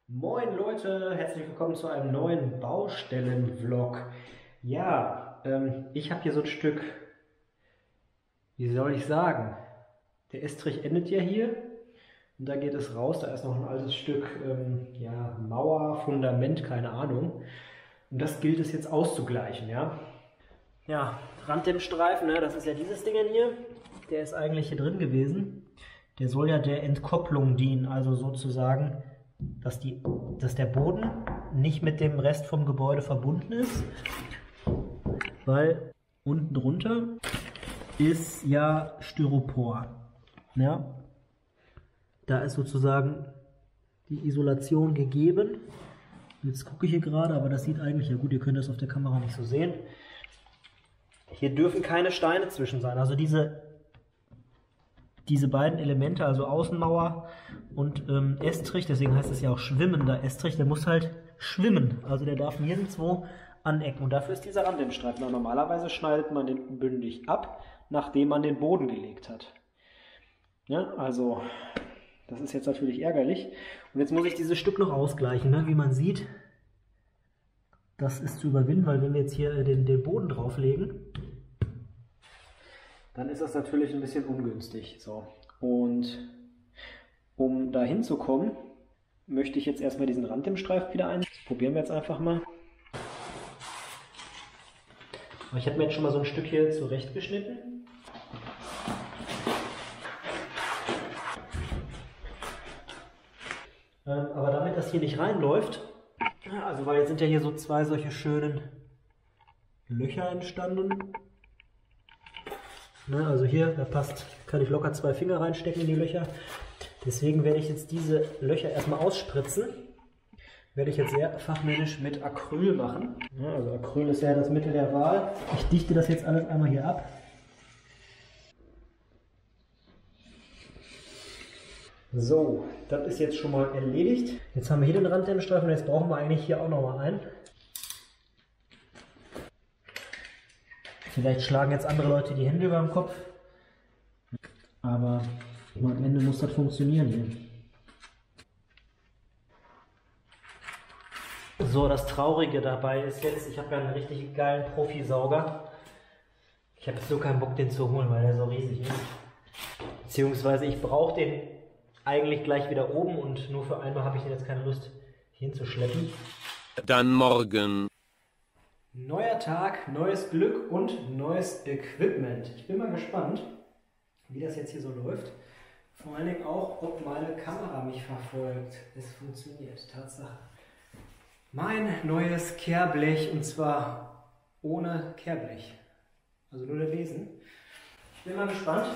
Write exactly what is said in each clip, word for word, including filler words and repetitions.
Moin Leute, herzlich willkommen zu einem neuen Baustellen-Vlog. Ja, ähm, ich habe hier so ein Stück, wie soll ich sagen, der Estrich endet ja hier und da geht es raus, da ist noch ein altes Stück ähm, ja, Mauer, Fundament, keine Ahnung. Und das gilt es jetzt auszugleichen, ja. Ja, Randdämmstreifen, ne, das ist ja dieses Ding hier, der ist eigentlich hier drin gewesen. Der soll ja der Entkopplung dienen, also sozusagen, dass, die, dass der Boden nicht mit dem Rest vom Gebäude verbunden ist, weil unten drunter ist ja Styropor. Ja? Da ist sozusagen die Isolation gegeben. Jetzt gucke ich hier gerade, aber das sieht eigentlich, ja gut, ihr könnt das auf der Kamera nicht so sehen. Hier dürfen keine Steine zwischen sein, also diese Diese beiden Elemente, also Außenmauer und ähm, Estrich, deswegen heißt es ja auch schwimmender Estrich, der muss halt schwimmen. Also der darf nirgendwo anecken. Und dafür ist dieser Randdämmstreifen. Normalerweise schneidet man den bündig ab, nachdem man den Boden gelegt hat. Ja, also das ist jetzt natürlich ärgerlich. Und jetzt muss ich dieses Stück noch ausgleichen, ne? Wie man sieht. Das ist zu überwinden, weil wenn wir jetzt hier den, den Boden drauflegen, dann ist das natürlich ein bisschen ungünstig. So. Und um da hinzukommen, möchte ich jetzt erstmal diesen Randdämmstreifen wieder ein. Das probieren wir jetzt einfach mal. Ich habe mir jetzt schon mal so ein Stück hier zurechtgeschnitten. Ähm, aber damit das hier nicht reinläuft, also weil jetzt sind ja hier so zwei solche schönen Löcher entstanden. Ne, also hier, da passt, kann ich locker zwei Finger reinstecken in die Löcher. Deswegen werde ich jetzt diese Löcher erstmal ausspritzen. Werde ich jetzt sehr fachmännisch mit Acryl machen. Ja, also Acryl ist ja das Mittel der Wahl. Ich dichte das jetzt alles einmal hier ab. So, das ist jetzt schon mal erledigt. Jetzt haben wir hier den Randdämmstreifen und jetzt brauchen wir eigentlich hier auch nochmal einen. Vielleicht schlagen jetzt andere Leute die Hände über den Kopf, aber am Ende muss das funktionieren hier. So, das Traurige dabei ist jetzt, ich habe ja einen richtig geilen Profisauger. Ich habe so keinen Bock, den zu holen, weil der so riesig ist. Beziehungsweise ich brauche den eigentlich gleich wieder oben und nur für einmal habe ich jetzt keine Lust hinzuschleppen. Dann morgen. Neuer Tag, neues Glück und neues Equipment. Ich bin mal gespannt, wie das jetzt hier so läuft. Vor allen Dingen auch, ob meine Kamera mich verfolgt. Es funktioniert, Tatsache. Mein neues Kehrblech und zwar ohne Kehrblech. Also nur der Besen. Ich bin mal gespannt.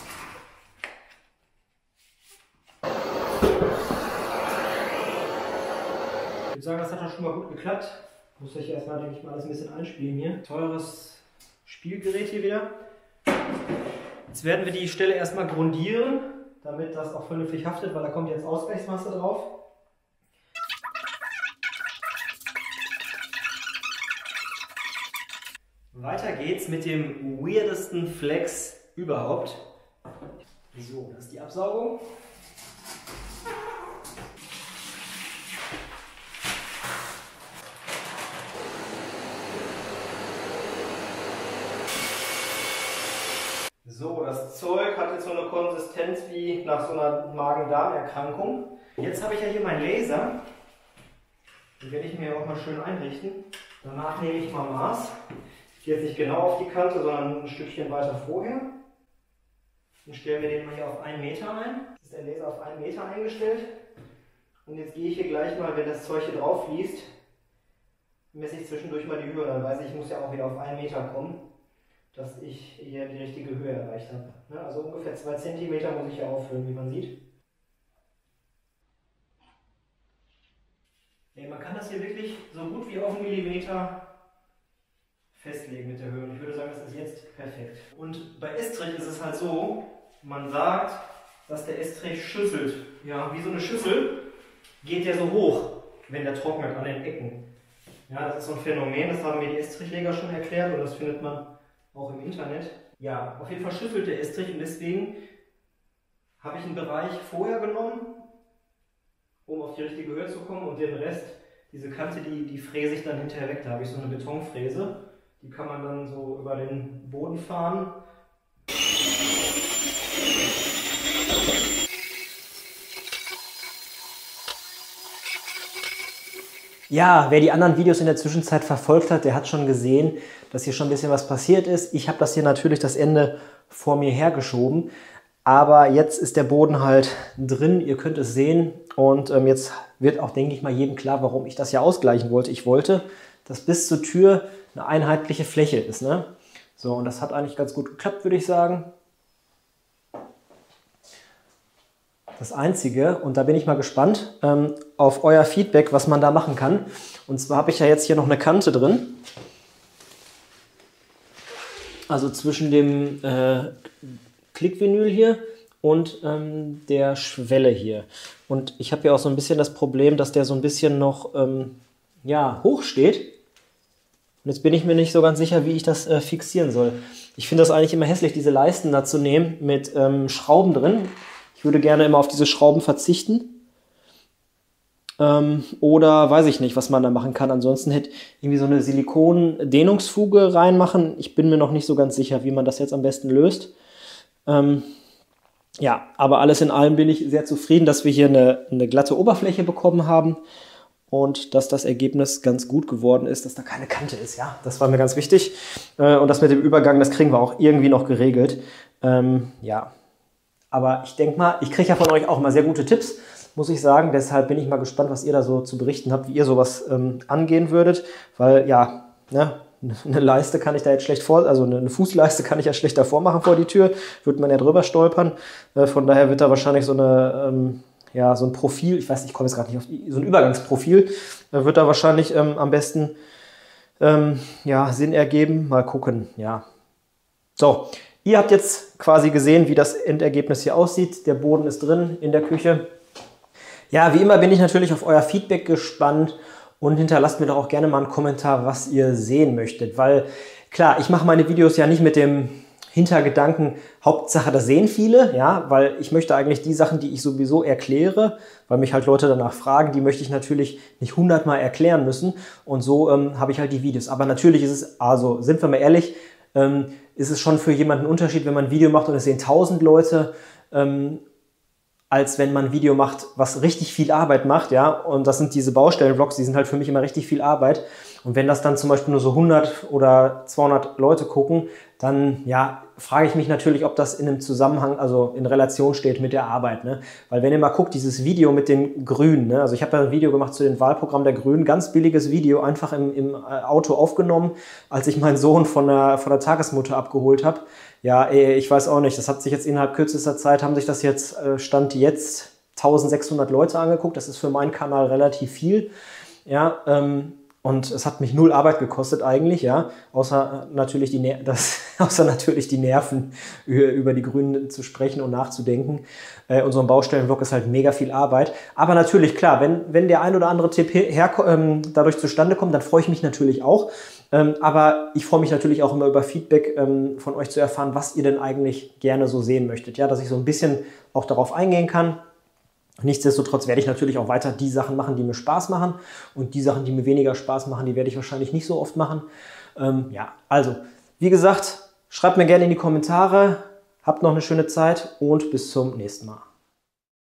Ich würde sagen, das hat doch schon mal gut geklappt. Muss ich erstmal, denke ich mal, alles ein bisschen einspielen hier. Teures Spielgerät hier wieder. Jetzt werden wir die Stelle erstmal grundieren, damit das auch vernünftig haftet, weil da kommt jetzt Ausgleichsmasse drauf. Weiter geht's mit dem weirdesten Flex überhaupt. So, das ist die Absaugung. So, das Zeug hat jetzt so eine Konsistenz wie nach so einer Magen-Darm-Erkrankung. Jetzt habe ich ja hier meinen Laser. Den werde ich mir auch mal schön einrichten. Danach nehme ich mal Maß. Ich gehe jetzt nicht genau auf die Kante, sondern ein Stückchen weiter vorher. Dann stellen wir den mal hier auf einen Meter ein. Jetzt ist der Laser auf einen Meter eingestellt. Und jetzt gehe ich hier gleich mal, wenn das Zeug hier drauf fließt, messe ich zwischendurch mal die Höhe. Dann weiß ich, ich muss ja auch wieder auf einen Meter kommen, dass ich hier die richtige Höhe erreicht habe. Ja, also ungefähr zwei Zentimeter muss ich hier auffüllen, wie man sieht. Ja, man kann das hier wirklich so gut wie auf einen Millimeter festlegen mit der Höhe. Und ich würde sagen, das ist jetzt perfekt. Und bei Estrich ist es halt so, man sagt, dass der Estrich schüsselt. Ja, wie so eine Schüssel geht der so hoch, wenn der trocknet an den Ecken. Ja, das ist so ein Phänomen, das haben mir die Estrichleger schon erklärt und das findet man auch im Internet. Ja, auf jeden Fall schüttelt der Estrich und deswegen habe ich einen Bereich vorher genommen, um auf die richtige Höhe zu kommen, und den Rest, diese Kante, die, die fräse ich dann hinterher weg. Da habe ich so eine Betonfräse, die kann man dann so über den Boden fahren. Ja, wer die anderen Videos in der Zwischenzeit verfolgt hat, der hat schon gesehen, dass hier schon ein bisschen was passiert ist. Ich habe das hier natürlich das Ende vor mir hergeschoben, aber jetzt ist der Boden halt drin, ihr könnt es sehen, und ähm, jetzt wird auch, denke ich mal, jedem klar, warum ich das hier ausgleichen wollte. Ich wollte, dass bis zur Tür eine einheitliche Fläche ist, ne? So, und das hat eigentlich ganz gut geklappt, würde ich sagen. Das Einzige, und da bin ich mal gespannt ähm, auf euer Feedback, was man da machen kann. Und zwar habe ich ja jetzt hier noch eine Kante drin. Also zwischen dem äh, Klickvinyl hier und ähm, der Schwelle hier. Und ich habe ja auch so ein bisschen das Problem, dass der so ein bisschen noch ähm, ja, hoch steht. Und jetzt bin ich mir nicht so ganz sicher, wie ich das äh, fixieren soll. Ich finde das eigentlich immer hässlich, diese Leisten da zu nehmen mit ähm, Schrauben drin. Ich würde gerne immer auf diese Schrauben verzichten. Ähm, oder weiß ich nicht, was man da machen kann. Ansonsten hätte irgendwie so eine Silikon-Dehnungsfuge reinmachen. Ich bin mir noch nicht so ganz sicher, wie man das jetzt am besten löst. Ähm, ja, aber alles in allem bin ich sehr zufrieden, dass wir hier eine, eine glatte Oberfläche bekommen haben und dass das Ergebnis ganz gut geworden ist, dass da keine Kante ist. Ja, das war mir ganz wichtig. Äh, und das mit dem Übergang, das kriegen wir auch irgendwie noch geregelt. Ähm, ja. Aber ich denke mal, ich kriege ja von euch auch mal sehr gute Tipps, muss ich sagen. Deshalb bin ich mal gespannt, was ihr da so zu berichten habt, wie ihr sowas ähm, angehen würdet. Weil, ja, ne, eine Leiste kann ich da jetzt schlecht vor, also eine Fußleiste kann ich ja schlecht davor machen vor die Tür. Würde man ja drüber stolpern. Äh, von daher wird da wahrscheinlich so eine, ähm, ja, so ein Profil, ich weiß nicht, ich komme jetzt gerade nicht auf die, so ein Übergangsprofil, äh, wird da wahrscheinlich ähm, am besten ähm, ja, Sinn ergeben. Mal gucken, ja. So. Ihr habt jetzt quasi gesehen, wie das Endergebnis hier aussieht. Der Boden ist drin in der Küche. Ja, wie immer bin ich natürlich auf euer Feedback gespannt, und hinterlasst mir doch auch gerne mal einen Kommentar, was ihr sehen möchtet. Weil klar, ich mache meine Videos ja nicht mit dem Hintergedanken, Hauptsache das sehen viele, ja, weil ich möchte eigentlich die Sachen, die ich sowieso erkläre, weil mich halt Leute danach fragen, die möchte ich natürlich nicht hundertmal erklären müssen, und so ähm, habe ich halt die Videos. Aber natürlich ist es, also sind wir mal ehrlich, ähm, ist es schon für jemanden ein Unterschied, wenn man ein Video macht und es sehen tausend Leute, ähm, als wenn man ein Video macht, was richtig viel Arbeit macht, ja, und das sind diese Baustellen-Vlogs, die sind halt für mich immer richtig viel Arbeit, und wenn das dann zum Beispiel nur so hundert oder zweihundert Leute gucken, dann, ja, frage ich mich natürlich, ob das in einem Zusammenhang, also in Relation steht mit der Arbeit, ne? Weil wenn ihr mal guckt, dieses Video mit den Grünen, ne? Also ich habe ja ein Video gemacht zu den Wahlprogrammen der Grünen, ganz billiges Video, einfach im, im Auto aufgenommen, als ich meinen Sohn von der, von der Tagesmutter abgeholt habe. Ja, ich weiß auch nicht, das hat sich jetzt innerhalb kürzester Zeit, haben sich das jetzt, Stand jetzt, eintausendsechshundert Leute angeguckt, das ist für meinen Kanal relativ viel, ja, ähm, und es hat mich null Arbeit gekostet eigentlich, ja, außer natürlich die, Ner das, außer natürlich die Nerven, über die Grünen zu sprechen und nachzudenken. Äh, und so ein Baustellenvlog ist halt mega viel Arbeit. Aber natürlich, klar, wenn, wenn der ein oder andere Tipp her, ähm, dadurch zustande kommt, dann freue ich mich natürlich auch. Ähm, aber ich freue mich natürlich auch immer über Feedback ähm, von euch zu erfahren, was ihr denn eigentlich gerne so sehen möchtet. Ja, dass ich so ein bisschen auch darauf eingehen kann. Nichtsdestotrotz werde ich natürlich auch weiter die Sachen machen, die mir Spaß machen, und die Sachen, die mir weniger Spaß machen, die werde ich wahrscheinlich nicht so oft machen. Ähm, ja, also, wie gesagt, schreibt mir gerne in die Kommentare, habt noch eine schöne Zeit und bis zum nächsten Mal.